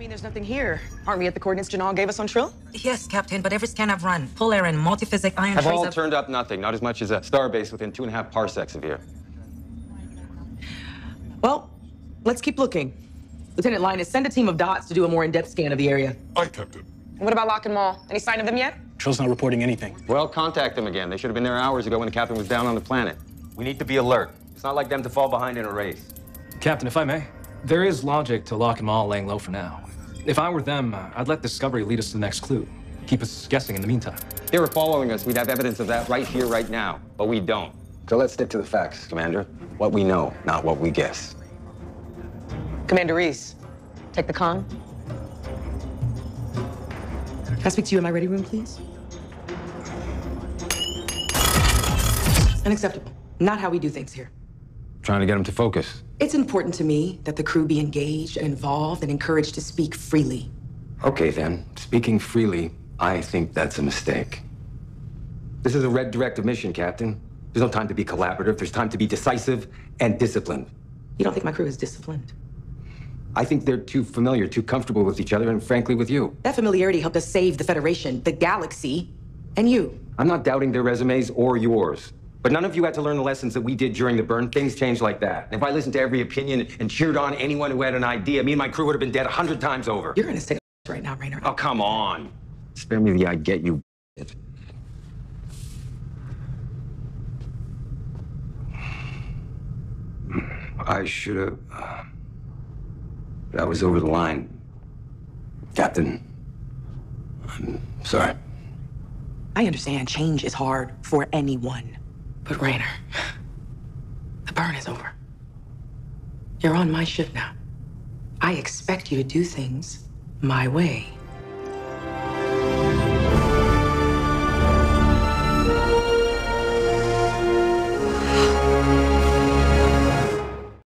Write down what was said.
mean there's nothing here? Aren't we at the coordinates Janal gave us on Trill? Yes, Captain, but every scan I've run, polar and multiphysic ion have trace all turned up nothing. Not as much as a starbase within 2.5 parsecs of here. Well, let's keep looking. Lieutenant Linus, send a team of dots to do a more in-depth scan of the area. Aye, Captain. What about Lock and Mall? Any sign of them yet? Trill's not reporting anything. Well, contact them again. They should have been there hours ago when the captain was down on the planet. We need to be alert. It's not like them to fall behind in a race. Captain, if I may, there is logic to Lock and Mall laying low for now. If I were them, I'd let Discovery lead us to the next clue. Keep us guessing in the meantime. If they were following us, we'd have evidence of that right here, right now. But we don't. So let's stick to the facts, Commander. What we know, not what we guess. Commander Reese, take the con. Can I speak to you in my ready room, please? Unacceptable. Not how we do things here. Trying to get them to focus. It's important to me that the crew be engaged and involved and encouraged to speak freely. Okay, then. Speaking freely, I think that's a mistake. This is a red directive mission, Captain. There's no time to be collaborative. There's time to be decisive and disciplined. You don't think my crew is disciplined? I think they're too familiar, too comfortable with each other, and frankly, with you. That familiarity helped us save the Federation, the galaxy, and you. I'm not doubting their resumes or yours. But none of you had to learn the lessons that we did during the burn. Things changed like that. And if I listened to every opinion and cheered on anyone who had an idea, me and my crew would have been dead 100 times over. You're gonna say right now, Raynor. Oh, come on. Spare me the I get you. I should have... That was over the line. Captain, I'm sorry. I understand change is hard for anyone. But Raynor, the burn is over. You're on my ship now. I expect you to do things my way.